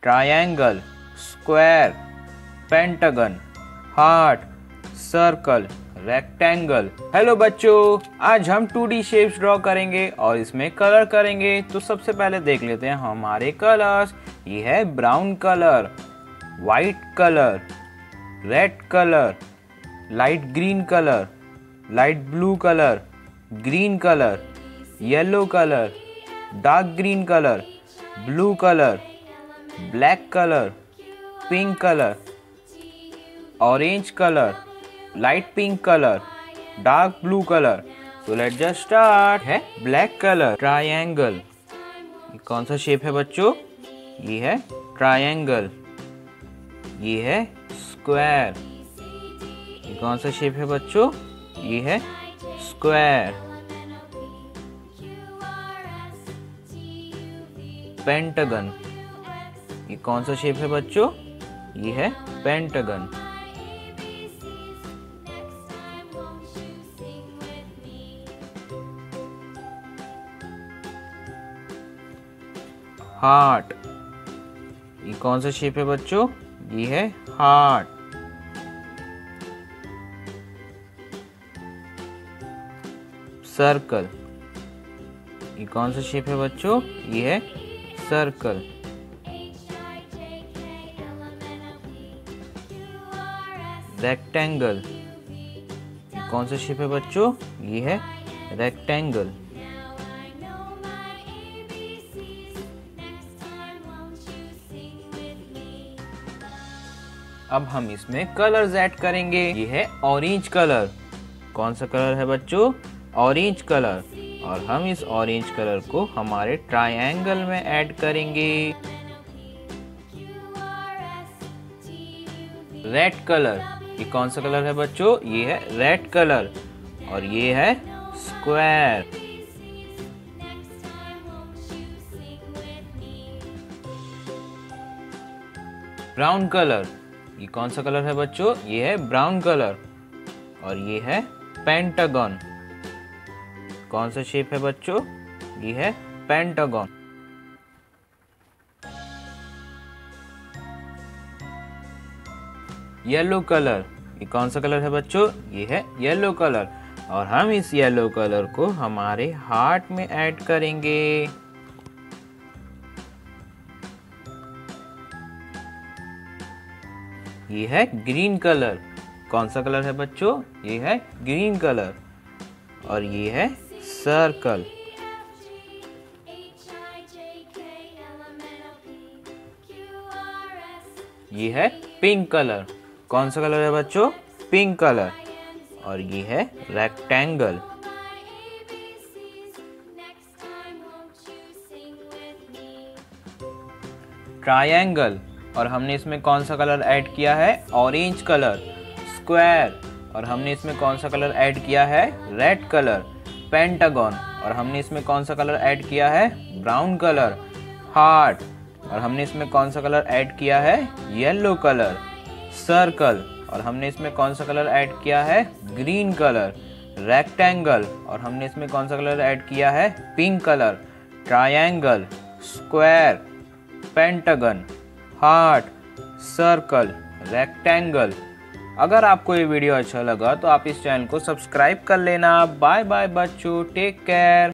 Triangle, square, pentagon, heart, circle, rectangle. Hello बच्चों, आज हम 2D शेप्स ड्रॉ करेंगे और इसमें कलर करेंगे। तो सबसे पहले देख लेते हैं हमारे कलर्स। ये है brown colour, white colour, red colour, light green colour, light blue colour, green colour, yellow colour, dark green colour, blue colour, black colour, pink colour, orange colour, light pink colour, dark blue colour. So let's just start. है black colour, triangle. ये कौन सा shape है बच्चों? ये है triangle. ये है स्क्वायर। ये कौन सा शेप है बच्चों? ये है स्क्वायर। पेंटागन। ये कौन सा शेप है बच्चों? ये है पेंटागन। हार्ट। ये कौन सा शेप है बच्चों? ये है हार्ट। सर्कल। ये कौन सा शेप है बच्चों? ये है सर्कल। रेक्टेंगल। ये कौन सा शेप है बच्चों? ये है रेक्टेंगल। अब हम इसमें कलर्स ऐड करेंगे। ये है ऑरेंज कलर। कौन सा कलर है बच्चों? Orange colour. और हम इस ऑरेंज कलर को हमारे ट्रायंगल में ऐड करेंगे। Red colour. ये कौन सा कलर है बच्चों? ये है रेड कलर। और ये है स्क्वायर। Brown colour. ये कौन सा कलर है बच्चों? ये है ब्राउन कलर। और ये है पेंटागन। कौन सा शेप है बच्चों? ये है पेंटागन। Yellow colour. ये कौन सा कलर है बच्चों? ये है येलो कलर। और हम इस येलो कलर को हमारे हार्ट में ऐड करेंगे। ये है ग्रीन कलर। कौन सा कलर है बच्चों? ये है ग्रीन कलर। और ये है सर्कल। ये है पिंक कलर। कौन सा कलर है बच्चों? Pink colour. और ये है रेक्टेंगल। ट्रायंगल। और हमने इसमें कौन सा कलर ऐड किया है? Orange colour. स्क्वायर। और हमने इसमें कौन सा कलर ऐड किया है? Red colour. पेंटागन। और हमने इसमें कौन सा कलर ऐड किया है? Brown colour. हार्ट। और हमने इसमें कौन सा कलर ऐड किया है? Yellow colour. सर्कल। और हमने इसमें कौन सा कलर ऐड किया है? Green colour. रेक्टेंगल। और हमने इसमें कौन सा कलर ऐड किया है? Pink colour. Triangle, square, pentagon, heart, circle, rectangle. अगर आपको ये वीडियो अच्छा लगा तो आप इस चैनल को सब्सक्राइब कर लेना। बाय बाय बच्चों, टेक केयर।